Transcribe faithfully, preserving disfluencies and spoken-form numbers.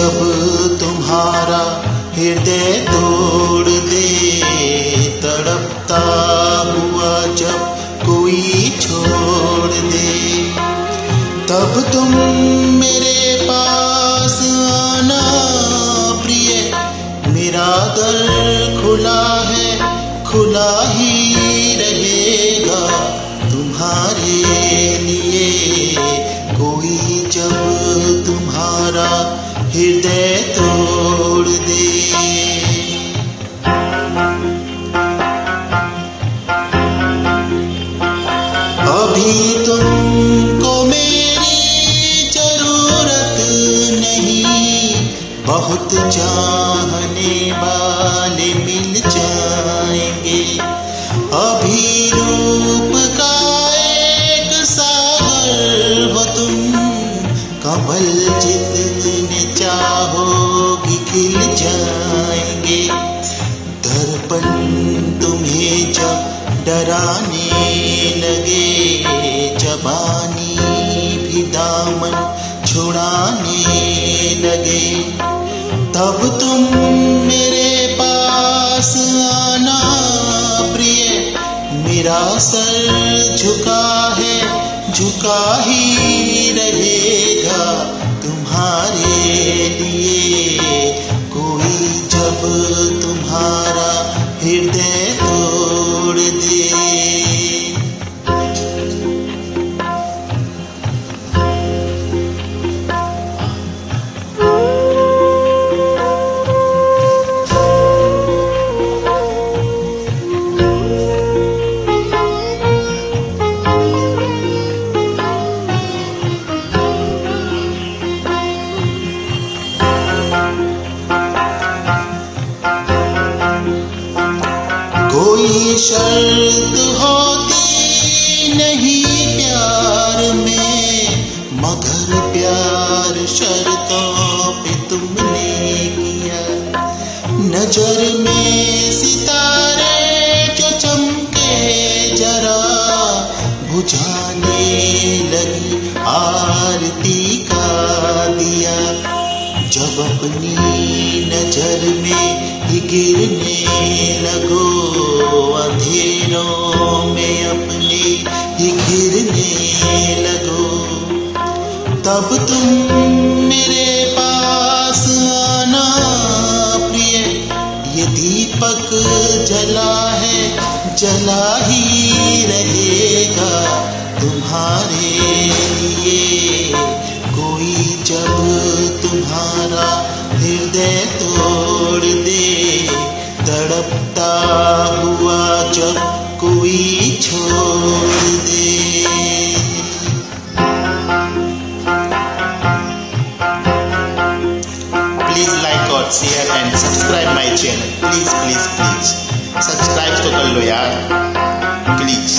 जब तुम्हारा हृदय तोड़ दे, तड़पता हुआ जब कोई छोड़ दे, तब तुम मेरे पास आना प्रिय। मेरा दर खुला है, खुला ही रहेगा तुम्हारे लिए। कोई जब तुम्हारा हृदय तोड़ दे। अभी तुमको मेरी जरूरत नहीं, बहुत चाहने वाले मिल जाएंगे। अभी रूप का एक सागर हो तुम, कमल जितने चाहोगी खिल जाएंगे। दर्पण तुम्हें जब डराने लगे, जबानी भी दामन छुड़ाने लगे, तब तुम मेरे पास आना प्रिय। मेरा सर झुका है, झुका ही रहेगा तुम्हारे लिए। कोई जब तुम्हारा हृदय तोड़ दे। कोई शर्त होती नहीं प्यार में, मगर प्यार शर्तों पे तुमने किया। नजर में सितारे जो चमके जरा, बुझाने लगी आरती का दिया। जब अपनी नजर में ही गिरने लगो, अंधेरों में अपने ही गिरने लगो, तब तुम मेरे पास आना प्रिय। ये दीपक जला है, जला ही रहेगा तुम्हारे लिए। कोई जब तुम्हारा हृदय तोड़ दे, तड़पता हुआ जब कोई छोड़ दे। प्लीज लाइक और share and subscribe my channel. Please please please subscribe तो कर लो यार, प्लीज।